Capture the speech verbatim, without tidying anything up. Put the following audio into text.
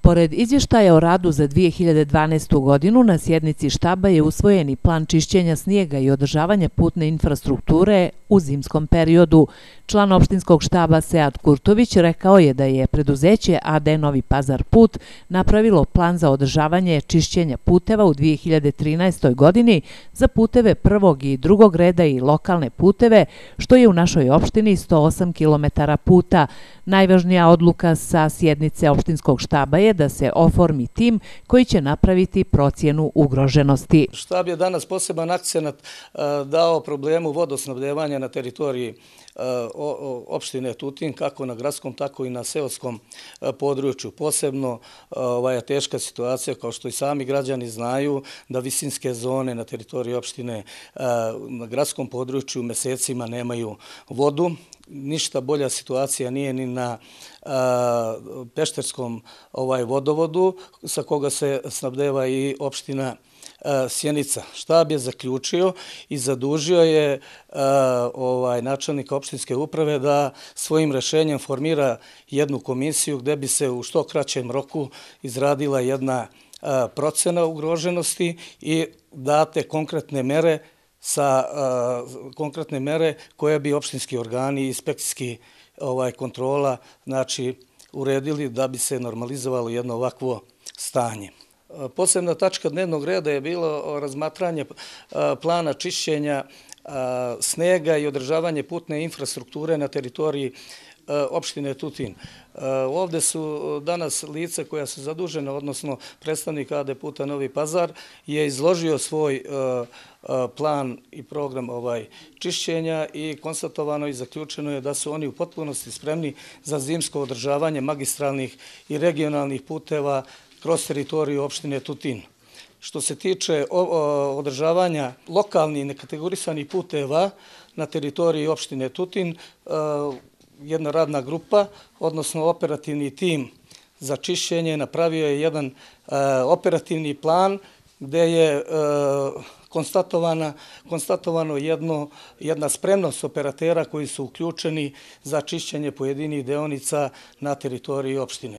Pored izvještaja o radu za dvije hiljade dvanaestu. godinu, na sjednici štaba je usvojen i plan čišćenja snijega i održavanja putne infrastrukture u zimskom periodu. Član opštinskog štaba Sead Kurtović rekao je da je preduzeće A D Novi Pazar Put napravilo plan za održavanje čišćenja puteva u dvije hiljade trinaestoj. godini za puteve prvog i drugog reda i lokalne puteve, što je u našoj opštini sto osam kilometara puta. Najvažnija odluka sa sjednice opštinskog štaba je da se oformi tim koji će napraviti procjenu ugroženosti. Štab je danas poseban akcenat dao problemu vodosnabdevanja na teritoriji opštine Tutin, kako na gradskom, tako i na seoskom području. Posebno je teška situacija, kao što i sami građani znaju, da visinske zone na teritoriji opštine na gradskom području mesecima nemaju vodu. Ništa bolja situacija nije ni na pešterskom vodovodu, sa koga se snabdeva i opština Sjenica. Štab je zaključio i zadužio je načelnika opštinske uprave da svojim rešenjem formira jednu komisiju gde bi se u što kraćem roku izradila jedna procena ugroženosti i date konkretne mere sa konkretne mere koje bi opštinski organi i inspekcijski kontrola uredili da bi se normalizovalo jedno ovakvo stanje. Posebna tačka dnevnog reda je bilo razmatranje plana čišćenja snega i održavanje putne infrastrukture na teritoriji opštine Tutin. Ovde su danas lice koja su zadužena, odnosno predstavnik A D Puta Novi Pazar je izložio svoj plan i program čišćenja i konstatovano i zaključeno je da su oni u potpunosti spremni za zimsko održavanje magistralnih i regionalnih puteva kroz teritoriju opštine Tutin. Što se tiče održavanja lokalnih nekategorisanih puteva na teritoriji opštine Tutin, jedna radna grupa, odnosno operativni tim za čišćenje, napravio je jedan operativni plan gde je konstatovano jedna spremnost operatera koji su uključeni za čišćenje pojedinih deonica na teritoriji opštine.